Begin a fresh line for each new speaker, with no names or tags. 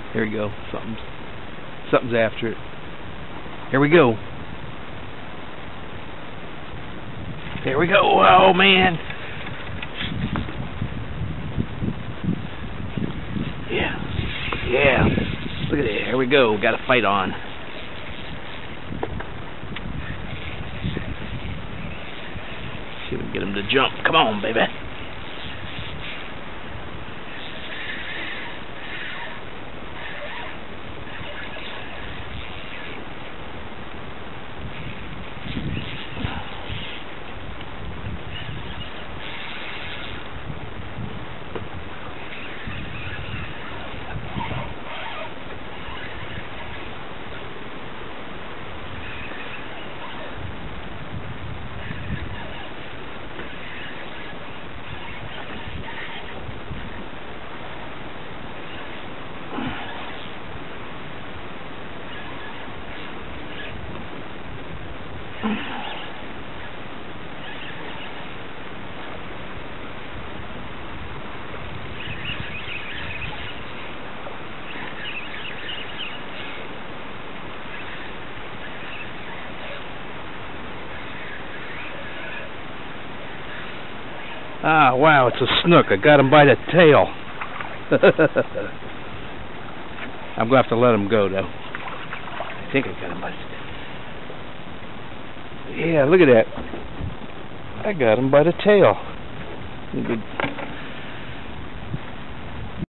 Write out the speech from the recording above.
There we go. Something's after it. Here we go. There we go. Oh man. Yeah. Look at it. Here we go. Got a fight on. See if we can get him to jump. Come on, baby. Ah, wow, it's a snook. I got him by the tail. I'm going to have to let him go, though. I think I got him by the tail. Yeah, look at that. I got him by the tail.